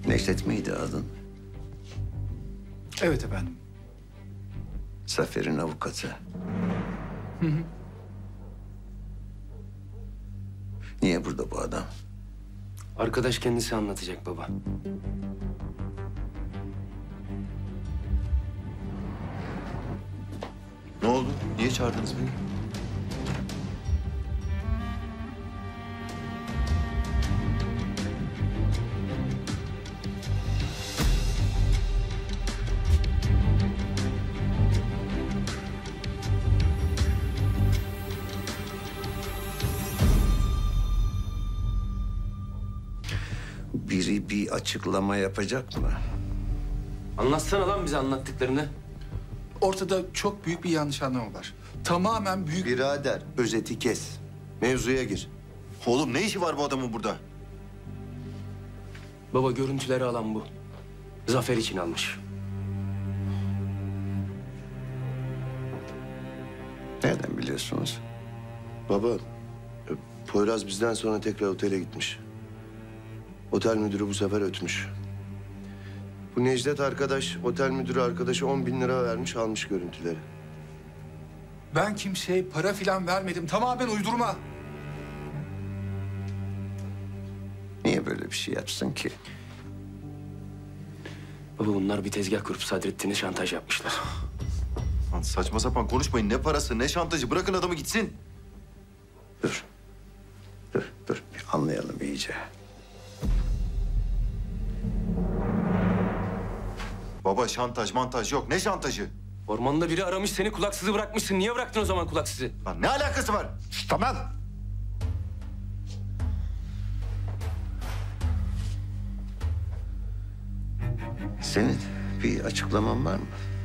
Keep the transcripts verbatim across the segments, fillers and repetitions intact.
Necdet miydi adın? Evet efendim. Zafer'in avukatı. Hı hı. Niye burada bu adam? Arkadaş kendisi anlatacak baba. Ne oldu? Niye çağırdınız beni? Biri bir açıklama yapacak mı? Anlatsana lan bize anlattıklarını. Ortada çok büyük bir yanlış anlama var. Tamamen büyük... Birader, özeti kes. Mevzuya gir. Oğlum ne işi var bu adamın burada? Baba görüntüleri alan bu. Zafer için almış. Nereden biliyorsunuz? Baba, e, Poyraz bizden sonra tekrar otele gitmiş. Otel müdürü bu sefer ötmüş. Bu Necdet arkadaş, otel müdürü arkadaşı on bin lira vermiş, almış görüntüleri. Ben kimseye para filan vermedim. Tamamen uydurma. Niye böyle bir şey yapsın ki? Baba bunlar bir tezgah kurup Sadrettin'e şantaj yapmışlar. Lan saçma sapan konuşmayın. Ne parası, ne şantajı. Bırakın adamı gitsin. Dur. Dur, dur. Bir anlayalım iyice. Baba şantaj mantaj yok. Ne şantajı? Ormanda biri aramış seni kulaksızı bırakmışsın. Niye bıraktın o zaman kulaksızı? Lan ne alakası var? Tamam. Senin bir açıklaman var mı?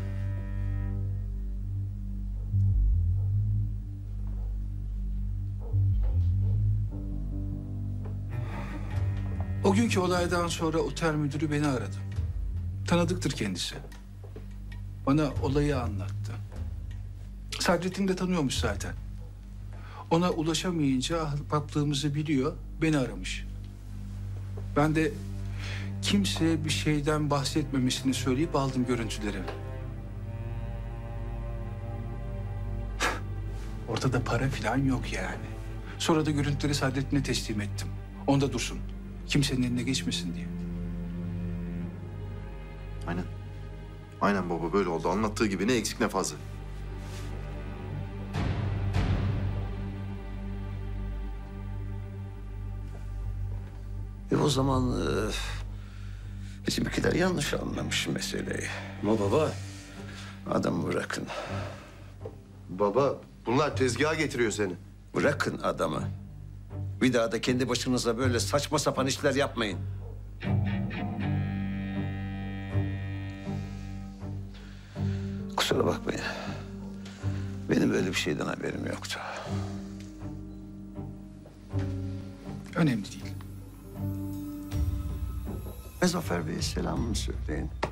O günkü olaydan sonra otel müdürü beni aradı. Tanıdıktır kendisi. Bana olayı anlattı. Sadrettin de tanıyormuş zaten. Ona ulaşamayınca ahbaplığımızı biliyor, beni aramış. Ben de kimseye bir şeyden bahsetmemesini söyleyip aldım görüntüleri. Ortada para falan yok yani. Sonra da görüntüleri Sadrettin'e teslim ettim. Onda dursun. Kimsenin eline geçmesin diye. Aynen. Aynen baba böyle oldu. Anlattığı gibi ne eksik ne fazla. E o zaman e, bizimkiler yanlış anlamış meseleyi. Ama baba Adamı bırakın. Baba, bunlar tezgaha getiriyor seni. Bırakın adamı. Bir daha da kendi başınıza böyle saçma sapan işler yapmayın. Kusura bakmayın. Benim böyle bir şeyden haberim yoktu. Önemli değil. Ve Zafer Bey'e selamımı söyleyin.